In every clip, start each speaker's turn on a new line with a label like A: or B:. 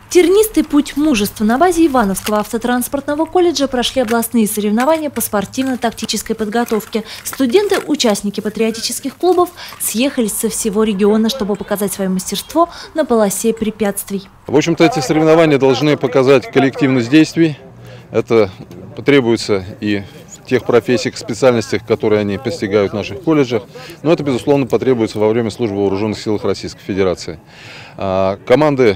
A: Тернистый путь мужества. На базе Ивановского автотранспортного колледжа прошли областные соревнования по спортивно-тактической подготовке. Студенты, участники патриотических клубов, съехались со всего региона, чтобы показать свое мастерство на полосе препятствий.
B: В общем-то, эти соревнования должны показать коллективность действий. Это потребуется и в тех профессиях, специальностях, которые они постигают в наших колледжах. Но это, безусловно, потребуется во время службы в Вооруженных силах Российской Федерации. Команды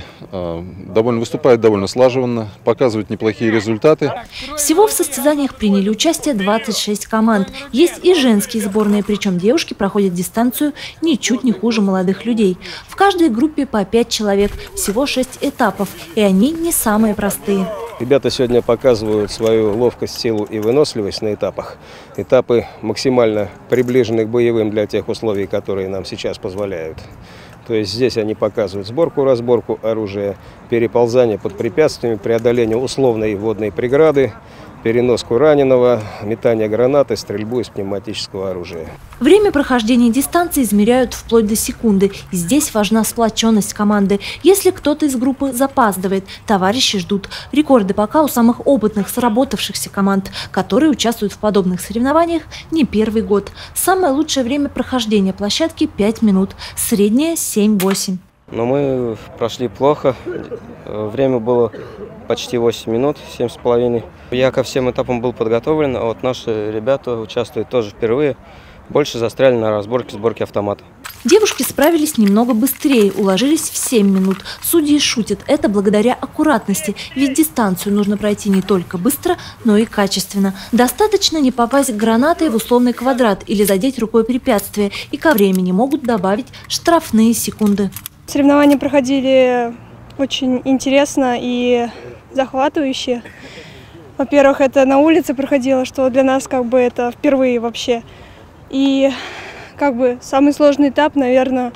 B: выступают довольно слаженно, показывают неплохие результаты.
A: Всего в состязаниях приняли участие 26 команд. Есть и женские сборные, причем девушки проходят дистанцию ничуть не хуже молодых людей. В каждой группе по 5 человек, всего 6 этапов, и они не самые простые.
C: Ребята сегодня показывают свою ловкость, силу и выносливость на этапах. Этапы максимально приближены к боевым для тех условий, которые нам сейчас позволяют. То есть здесь они показывают сборку-разборку оружия, переползание под препятствиями, преодоление условной водной преграды, переноску раненого, метание гранаты, стрельбу из пневматического оружия.
A: Время прохождения дистанции измеряют вплоть до секунды. И здесь важна сплоченность команды. Если кто-то из группы запаздывает, товарищи ждут. Рекорды пока у самых опытных, сработавшихся команд, которые участвуют в подобных соревнованиях не первый год. Самое лучшее время прохождения площадки 5 минут, среднее 7-8.
D: Но мы прошли плохо. Время было почти 8 минут, 7,5. Я ко всем этапам был подготовлен, а вот наши ребята участвуют тоже впервые. Больше застряли на разборке, сборке автомата.
A: Девушки справились немного быстрее, уложились в 7 минут. Судьи шутят, это благодаря аккуратности, ведь дистанцию нужно пройти не только быстро, но и качественно. Достаточно не попасть гранатой в условный квадрат или задеть рукой препятствие, и ко времени могут добавить штрафные секунды.
E: Соревнования проходили очень интересно и захватывающе. Во-первых, это на улице проходило, что для нас это впервые вообще. И самый сложный этап, наверное,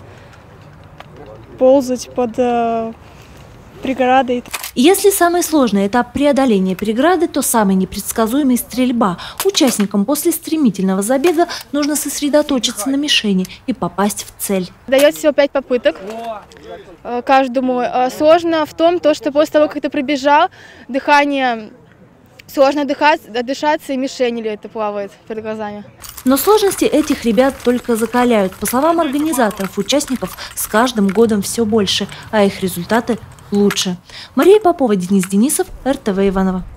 E: ползать под преградой.
A: Если самый сложный этап преодоления преграды, то самый непредсказуемый – стрельба. Участникам после стремительного забега нужно сосредоточиться на мишени и попасть в цель.
F: Дает всего 5 попыток каждому. Сложно в том, что после того, как ты пробежал, дыхание сложно дышаться, и мишень это плавает перед глазами.
A: Но сложности этих ребят только закаляют. По словам организаторов, участников с каждым годом все больше, а их результаты лучше. Мария Попова, Денис Денисов, РТВ Иваново.